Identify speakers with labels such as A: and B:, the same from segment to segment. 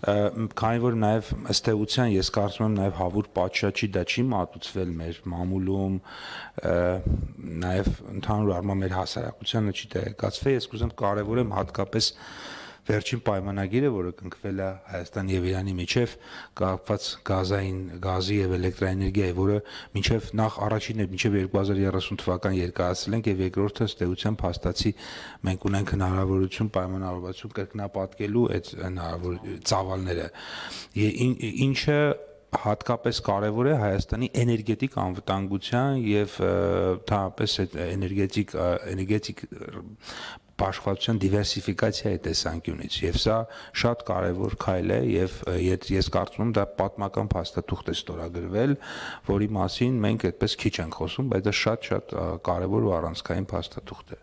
A: քանի որ նաև ըստ էության ես կարծում եմ նաև հավուր պատշաճի դա չի մատուցվել մեր մամուլում, նաև ընդհանուր առմամբ մեր հասարակությանը չի տեղեկացվել, ես կուզեմ կարևորեմ հատկապես վերջին պայմանագիրը, որը կնքվել է Հայաստանի եւ Իրանի միջև կապված գազի եւ էլեկտրաէներգիայի, որը մինչև նախ առաջինը մինչև 2030 թվական երկարացրել ենք եւ երկրորդը ըստ էության փաստացի մենք ունենք հնարավորություն պայմանավորվածություն կրկնապատկելու այդ հնարավոր ծավալները, ինչը հատկապես կարևոր է Հայաստանի էներգետիկ անվտանգության եւ թափես այդ էներգետիկ Աշխվածության դիվերսիֆիկացիայի տեսանկյունից եւ սա շատ կարեւոր քայլ է եւ ես կարծում եմ դա պատմական փաստաթուղթ է ստորագրվել, որի մասին մենք այդպես քիչ ենք խոսում, բայց դա շատ կարեւոր ու առանցքային փաստաթուղթ է։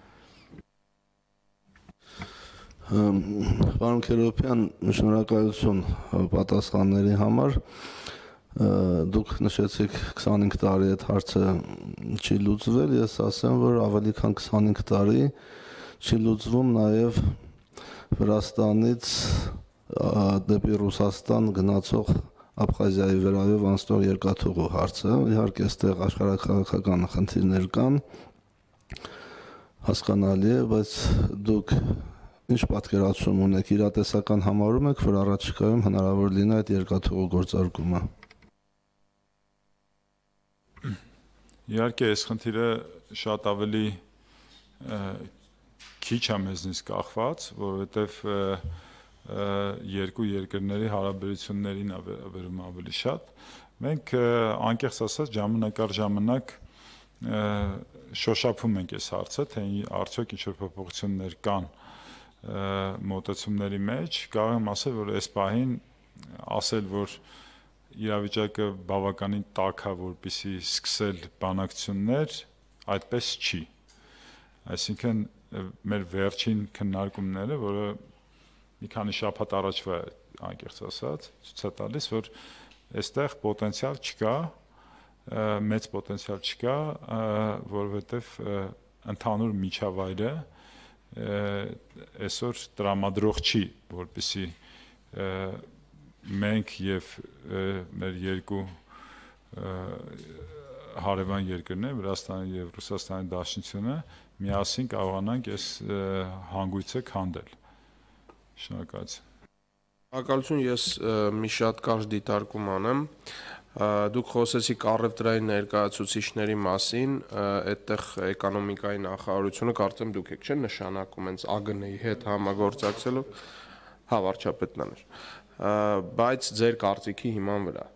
B: Պարոն Քերոպյան, շնորհակալություն պատասխանների համար։ Դուք նշեցիք 25 տարի այդ հարցը չի լուծվել, ես ասեմ, որ ավելի քան 25 տարի չի լուծվում նաև Վրաստանից դեպի Ռուսաստան գնացող Աբխազիայի վերայով անցնող երկաթուղու հարցը, իհարկե այստեղ աշխարհաքաղաքական խնդիրներ կան, հասկանալի է, բայց դուք ինչ պատկերացում ունեք, իրատեսական համարում եք, որ առաջիկայում հնարավոր լինի այդ երկաթուղու գործարկումը։
C: Իհարկե, այս խնդիրը շատ ավելի քիչ է մեզնից կախված, որովհետև երկու երկրների հարաբերություններին վերում ավելի շատ։ Մենք անկեղծ ասած ժամանակ առ ժամանակ շոշափում ենք այս հարցը, թե արդյոք ինչ-որ փոփոխություններ կան մոտեցումների մեջ, կարող եմ ասել, որ այս պահին ասել, որ իրավիճակը բավականին տաք է, որպեսզի սկսել բանակցություններ, այդպես չի։ Այսինքն մեր վերջին քննարկումները, որը մի քանի շաբաթ առաջվա անկեղծ ասած, ցույց է տալիս, որ այստեղ պոտենցիալ չկա, մեծ պոտենցիալ չկա, որովհետև ընդհանուր միջավայրը այսօր տրամադրող չի, որպեսզի մենք եւ մեր երկու հարևան երկրներ, Վրաստանը եւ Ռուսաստանի Դաշնությունը միասին կարողանանք այս հանգույցը քանդել։ Շնորհակալություն։
D: Շնորհակալություն, ես մի շատ կարճ դիտարկում անեմ։ Դուք խոսեցիք առևտրային ներկայացուցիչների մասին, այդտեղ էկոնոմիկայի նախարարությունը կարծեմ դուք եք չէ նշանակում հենց ԱԳՆ-ի հետ համագործակցելով, հա վարչապետն էր, բայց ձեր կարծիքի հիման վրա։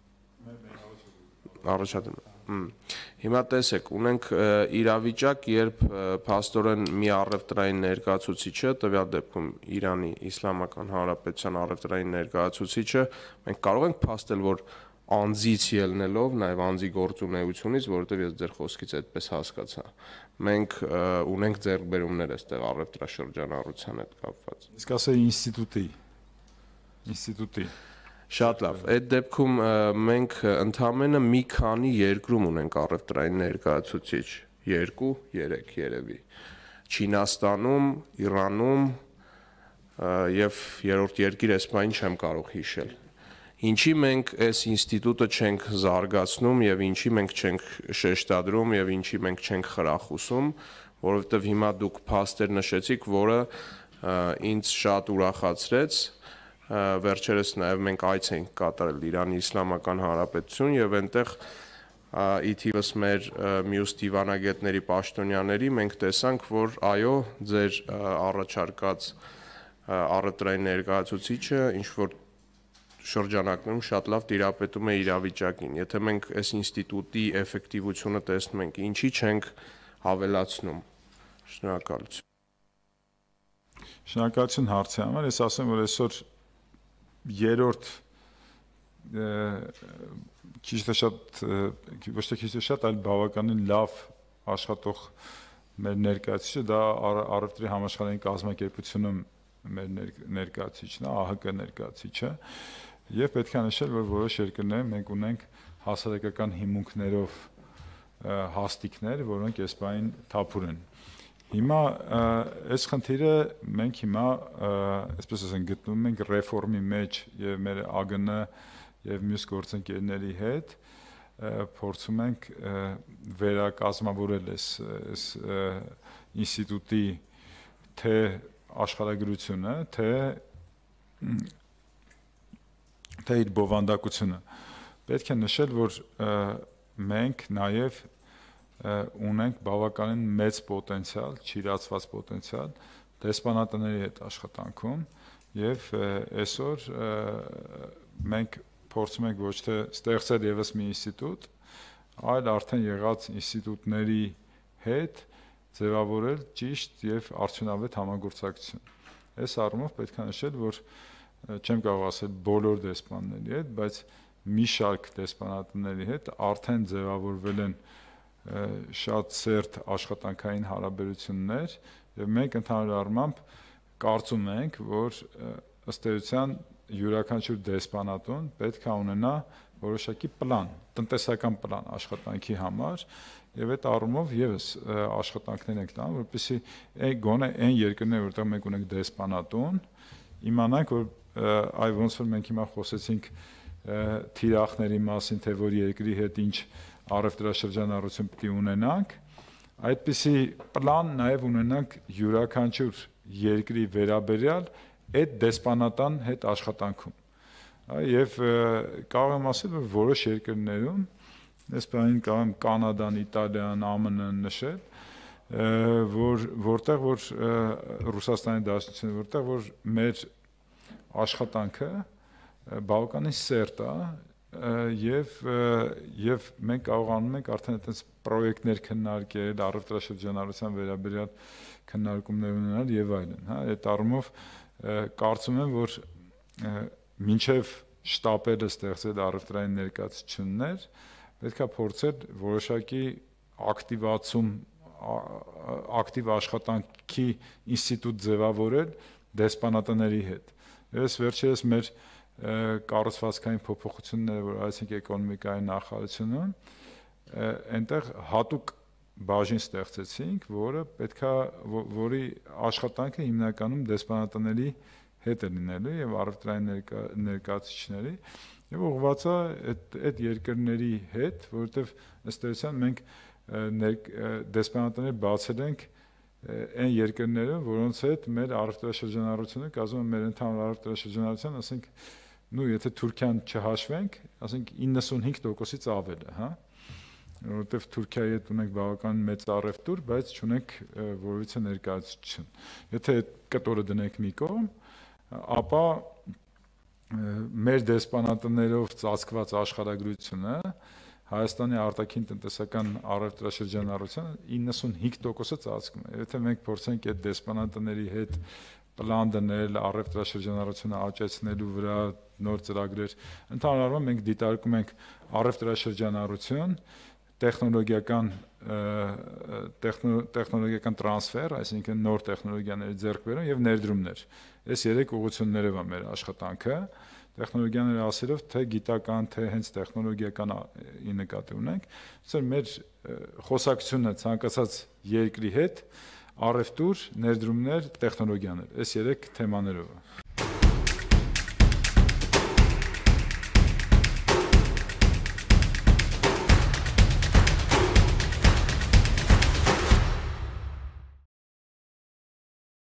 D: Առաջադեմ։ Հիմա տեսեք, ունենք իրավիճակ, երբ փաստորեն մի առևտրային ներկայացուցիչը, տվյալ դեպքում Իրանի Իսլամական Հանրապետության առևտրային ներկայացուցիչը, մենք կարող ենք փաստել, որ անձից ելնելով, նաև անձի գործունեությունից, որովհետև ես ձեր խոսքից այդպես հասկացա, մենք ունենք ձեռքբերումներ այստեղ առևտրաշրջանառության հետ կապված։
C: Իսկ ասեի ինստիտուտի։
D: Շատ լավ, այդ դեպքում մենք ընդամենը մի քանի երկրում ունենք առևտրային ներկայացուցիչ, 2-3 երևի, Չինաստանում, Իրանում և երրորդ երկիր էսպայն չեմ կարող հիշել։ Ինչի մենք այս ինստիտուտը չենք զարգացնում և ինչի մենք չենք շեշտադրում և ինչի մենք չենք խրախուսում, որովհետև հիմա դուք փաստեր նշեցիք, որը ինձ շատ ուրախացրեց, վերջերս նաև մենք այց ենք կատարել Իրանի Իսլամական Հանրապետություն և այնտեղ ի թիվս մեր մյուս դիվանագետների պաշտոնյաների մենք տեսանք, որ այո, ձեր առաջարկած առևտրային ներկայացուցիչը ինչ-որ շրջանակներում շատ լավ տիրապետում է իրավիճակին։ Եթե մենք այս ինստիտուտի էֆեկտիվությունը տեսնում ենք, ինչի չենք հավելացնում։ Շնորհակալություն։
C: Շնորհակալություն հարցի համար, ես ասեմ, որ այսօր երրորդ քիչ թե շատ, ոչ թե քիչ թե շատ, այլ բավականին լավ աշխատող մեր ներկայացուցիչը դա առևտրի համաշխարհային կազմակերպությունում մեր ներկայացուցիչն է, ԱՀԿ ներկայացուցիչը, եւ պետք է նշել, որ որոշ երկրներում մենք ունենք հասարակական հիմունքներով հաստիկներ, որոնք այս բանին թափուր են։ Հիմա այս խնդիրը մենք հիմա այսպես ասենք գտնվում ենք ռեֆորմի մեջ եւ մեր ԱԳՆ եւ մյուս գործընկերների հետ փորձում ենք վերակազմավորել այս ինստիտուտի թե աշխարհագրությունը, թե իր բովանդակությունը։ Պետք է նշել, որ մենք նաև ունենք բավականին մեծ պոտենցիալ, չիրացված պոտենցիալ դեսպանատների հետ աշխատանքում եւ այսօր մենք փորձում ենք ոչ թե ստեղծել եւս մի ինստիտուտ, այլ արդեն եղած ինստիտուտների հետ ձևավորել ճիշտ եւ արդյունավետ համագործակցություն։ Այս առումով պետք է նշել, որ չեմ կարող ասել բոլոր դեսպանների հետ, բայց մի շարք դեսպանատների հետ արդեն ձևավորվել են շատ սերտ աշխատանքային հարաբերություններ եւ մենք ընդհանուր առմամբ կարծում ենք, որ ըստ էության յուրաքանչյուր դեսպանատուն պետք է ունենա որոշակի պլան, տնտեսական պլան աշխատանքի համար եւ այդ առումով եւս աշխատանքներ ենք տանում, որպեսզի գոնե այն երկրները, որտեղ մենք ունենք դեսպանատուն, իմանանք, որ այ ոնց որ մենք հիմա խոսեցինք թիրախների մասին, թե որ երկրի հետ ինչ առևտրաշրջանառություն պետք է ունենանք, այդպիսի պլան նաև ունենանք յուրաքանչյուր երկրի վերաբերյալ այդ դեսպանատան հետ աշխատանքում։ Եվ կարող եմ ասել, որ որոշ երկրներում, այսպես կարող եմ Կանադան, Իտալիան, ԱՄՆ-ն նշել, որտեղ որ Ռուսաստանի Դաշնությունը, որտեղ որ մեր աշխատանքը բավականին սերտ է եւ մենք կարողանում ենք արդեն այդպես պրոյեկտներ քննարկել, առևտրաշրջանառության վերաբերյալ քննարկումներ ունենալ եւ այլն, հա, այդ առումով կարծում եմ, որ մինչեւ շտապելը ստեղծել առևտրային ներկայացություններ, պետք է փորձել որոշակի ակտիվացում, ակտիվ աշխատանքի ինստիտուտ ձևավորել դեսպանատների հետ։ Ես վերջերս մեր կառուցվածքային փոփոխությունները, որ այսինքն էկոնոմիկայի նախարարությունում, այնտեղ հատուկ բաժին ստեղծեցինք, որը պետքա որի աշխատանքը հիմնականում դեսպանատների հետ է լինելու եւ առևտրային ներկայացուցիչների եւ ուղղված է այդ երկրների հետ, որովհետեւ ըստ էության մենք դեսպանատներ բացել ենք այն երկրները, որոնց հետ մեր առևտրաշրջանառությունը կազմում է մեր ընդհանուր առևտրաշրջանառության, ասենք, եթե Թուրքիան չհաշվենք, ասենք 95%-ից ավել է, հա, որովհետև Թուրքիայի հետ ունենք բավական մեծ առևտուր, բայց չունենք որևիցե ներկայացություն։ Եթե այդ կտորը դնենք մի կողմ, ապա մեր դեսպանատներով ծածկված աշխարհագրությունը Հայաստանի արտաքին տնտեսական առևտրաշրջանառության 95%-ը ծածկում է։ Եթե մենք փորձենք այդ դեսպանատների հետ պլան դնել, առևտրաշրջանառությունը աճեցնելու վրա նոր ծրագրեր, ընդհանուր առմամբ մենք դիտարկում ենք առևտրաշրջանառություն, տեխնոլոգիական տրանսֆեր, այսինքն նոր տեխնոլոգիաների ձեռքբերում եւ ներդրումներ։ Այս երեք ուղղություններով է մեր աշխատանքը, տեխնոլոգիաները ասելով, թե գիտական, թե հենց տեխնոլոգիական նկատի ունենք, այսինքն մեր խոսակցությունը ցանկացած երկրի հետ առևտուր, ներդրումներ, տեխնոլոգիաներ, այս երեք թեմաներով։